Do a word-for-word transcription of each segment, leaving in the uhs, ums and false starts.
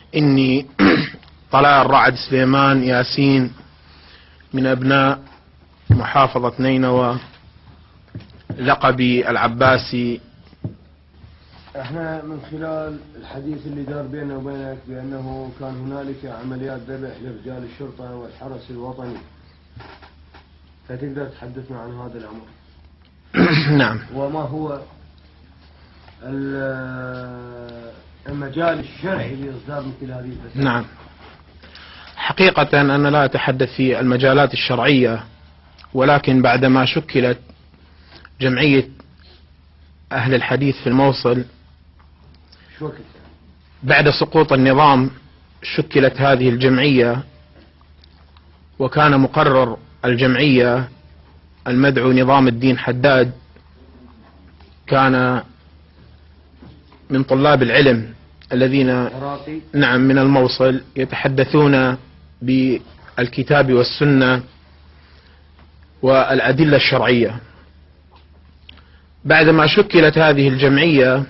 إني طلال الرعد سليمان ياسين من أبناء محافظة نينوى، لقبي العباسي. احنا من خلال الحديث اللي دار بيننا وبينك بأنه كان هنالك عمليات ذبح لرجال الشرطة والحرس الوطني، فتقدر تحدثنا عن هذا الأمر؟ نعم. وما هو المجال الشرعي لإصدار مثل هذه الفتاوى؟ نعم، حقيقة أنا لا أتحدث في المجالات الشرعية، ولكن بعدما شكلت جمعية أهل الحديث في الموصل بعد سقوط النظام، شكلت هذه الجمعية، وكان مقرر الجمعية المدعو نظام الدين حداد كان من طلاب العلم الذين نعم من الموصل يتحدثون بالكتاب والسنة والأدلة الشرعية. بعدما شكلت هذه الجمعية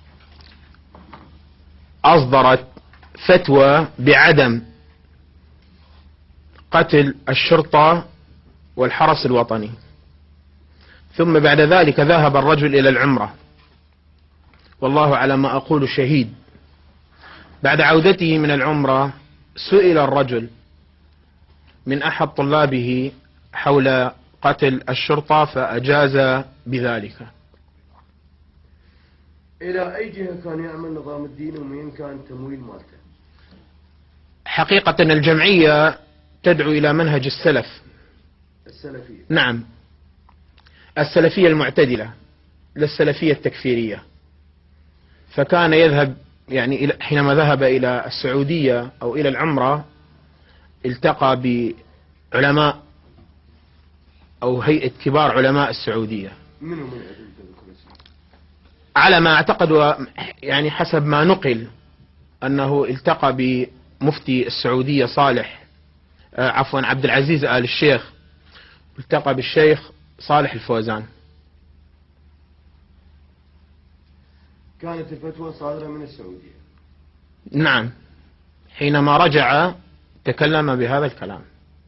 أصدرت فتوى بعدم قتل الشرطة والحرس الوطني، ثم بعد ذلك ذهب الرجل إلى العمرة، والله على ما أقول شهيد. بعد عودته من العمرة سئل الرجل من أحد طلابه حول قتل الشرطة فأجاز بذلك. إلى أي جهة كان يعمل نظام الدين ومين كان تمويل مالته؟ حقيقة الجمعية تدعو إلى منهج السلف السلفية. نعم، السلفية المعتدلة، لا السلفية التكفيرية. فكان يذهب يعني حينما ذهب إلى السعودية أو إلى العمرة التقى بعلماء أو هيئة كبار علماء السعودية، منو من على ما أعتقد يعني حسب ما نقل أنه التقى بمفتي السعودية صالح آه عفوا عبد العزيز آل الشيخ، التقى بالشيخ صالح الفوزان. كانت الفتوى صادرة من السعودية. نعم، حينما رجع تكلم بهذا الكلام.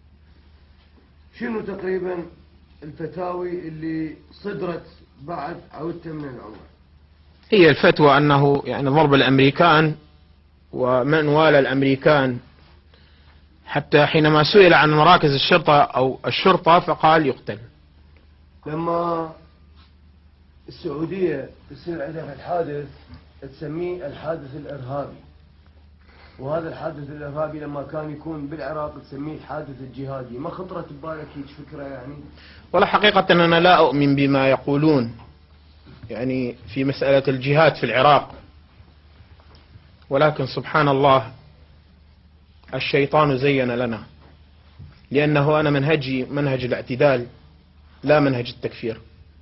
شنو تقريبا الفتاوي اللي صدرت بعد عودته من العمرة؟ هي الفتوى أنه يعني ضرب الأمريكان ومن والى الأمريكان، حتى حينما سئل عن مراكز الشرطة أو الشرطة فقال يقتل. لما السعودية يصير عندها في الحادث تسميه الحادث الإرهابي، وهذا الحادث الإرهابي لما كان يكون بالعراق تسميه الحادث الجهادي، ما خطرت ببالك هيك فكرة يعني؟ ولا حقيقة أنا لا أؤمن بما يقولون يعني في مسألة الجهاد في العراق، ولكن سبحان الله الشيطان زين لنا، لأنه أنا منهجي منهج الاعتدال لا منهج التكفير،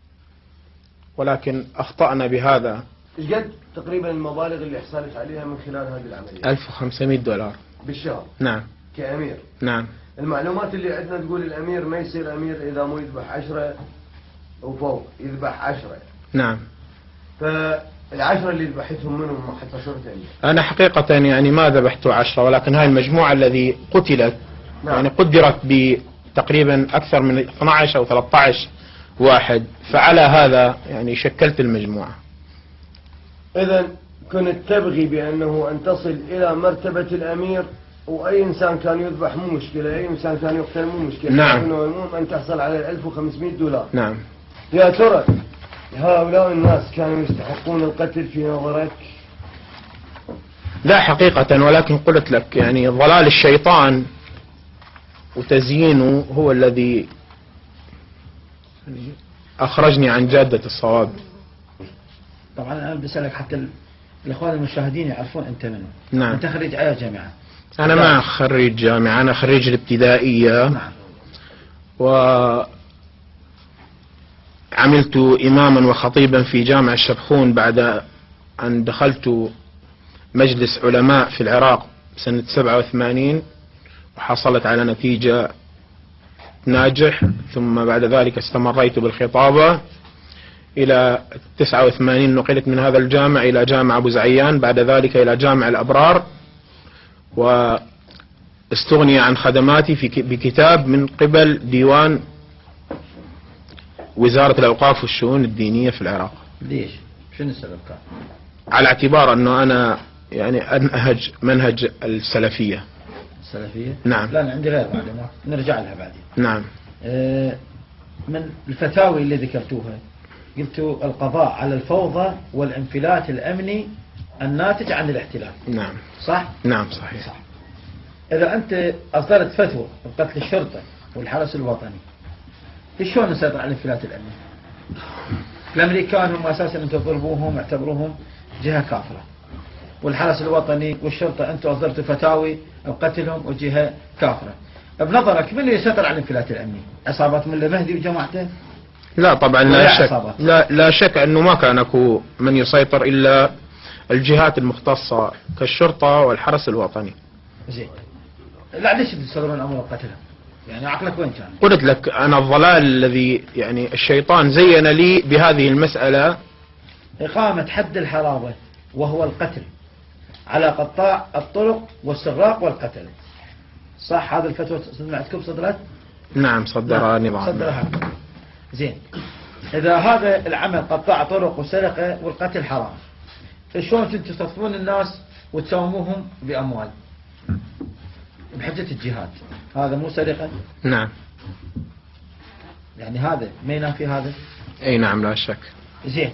ولكن أخطأنا بهذا. إيش قد تقريبا المبالغ اللي حصلت عليها من خلال هذه العملية؟ ألف وخمسمائة دولار بالشهر. نعم. كأمير. نعم. المعلومات اللي عندنا تقول الأمير ما يصير أمير إذا مو يذبح عشرة وفوق، يذبح عشرة. نعم. فالعشرة اللي ذبحتهم منهم حتى صرت أمير؟ أنا حقيقة يعني ما ذبحت عشرة، ولكن هاي المجموعة الذي قتلت نعم. يعني قدرت بتقريبا أكثر من اثني عشر أو ثلاثة عشر واحد، فعلى هذا يعني شكلت المجموعة. إذن كنت تبغي بأنه أن تصل إلى مرتبة الأمير، وأي إنسان كان يذبح مو مشكلة، أي إنسان كان يقتل مو مشكلة. نعم. المهم أن تحصل على ألف وخمسمائة دولار. نعم. يا ترى هؤلاء الناس كانوا يستحقون القتل في نظرك؟ لا حقيقة، ولكن قلت لك يعني ضلال الشيطان وتزيينه هو الذي أخرجني عن جادة الصواب. طبعا أنا بدي أسألك حتى الإخوان المشاهدين يعرفون أنت منه. نعم. أنت خريج أي جامعة؟ أنا ما خريج جامعة، أنا خريج الابتدائية. نعم. وعملت إماما وخطيبا في جامع الشبخون بعد أن دخلت مجلس علماء في العراق سنة سبعة وثمانين، وحصلت على نتيجة ناجح، ثم بعد ذلك استمريت بالخطابة إلى تسعة وثمانين، نقلت من هذا الجامع إلى جامع أبو زعيان، بعد ذلك إلى جامع الأبرار، واستغني عن خدماتي في بكتاب من قبل ديوان وزارة الأوقاف والشؤون الدينية في العراق. ليش؟ شنو السبب كان؟ على اعتبار أنه أنا يعني أنهج منهج السلفية. السلفية؟ نعم. لا أنا عندي غير بعد، نرجع لها بعدين. نعم. آه من الفتاوي اللي ذكرتوها قلتوا القضاء على الفوضى والانفلات الأمني الناتج عن الاحتلال. نعم. صح؟ نعم صحيح. صح. إذا أنت أصدرت فتوى بقتل الشرطة والحرس الوطني، شلون نسيطر على الانفلات الأمني؟ الأمريكان هم أساسا أنتم تضربوهم اعتبروهم جهة كافرة، والحرس الوطني والشرطة أنتم أصدرتوا فتاوي بقتلهم وجهة كافرة. بنظرك من اللي يسيطر على الانفلات الأمني؟ عصابات ملا مهدي وجماعته؟ لا طبعا لا شك، لا, لا شك أنه ما كان أكو من يسيطر إلا الجهات المختصة كالشرطة والحرس الوطني. زين. لا ليش تستغلون أمر قتلهم؟ يعني عقلك وين كان؟ قلت لك أنا الضلال الذي يعني الشيطان زين لي بهذه المسألة إقامة حد الحرابة وهو القتل على قطاع الطرق واستغراق والقتل. صح هذا الفتوى سمعتكم صدرت؟ نعم صدرها النظام. صدرها. زين. إذا هذا العمل قطاع طرق والسرقة والقتل حرام، شلون انتم تصفون الناس وتساوموهم بأموال بحجة الجهاد؟ هذا مو سرقة؟ نعم. يعني هذا ما ينافي هذا؟ اي نعم لا شك. زين.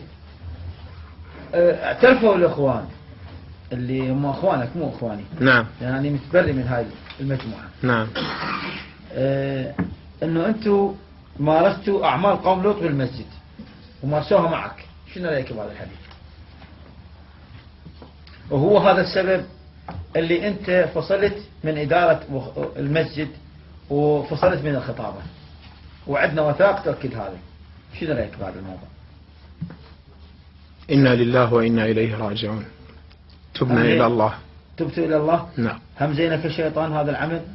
اعترفوا الإخوان اللي هم أخوانك مو أخواني. نعم. يعني متبرئ من هاي المجموعة. نعم. اه انه انتم مارستوا اعمال قوم لوط بالمسجد ومارسوها معك، شنو رايك بهذا الحديث؟ وهو هذا السبب اللي انت فصلت من ادارة المسجد وفصلت من الخطابة، وعندنا وثائق تؤكد هذا. شنو رايك بهذا الموضوع؟ إنا لله وإنا إليه راجعون. تبنا إلى الله. تبتوا إلى الله؟ نعم. هم زينك الشيطان هذا العمل؟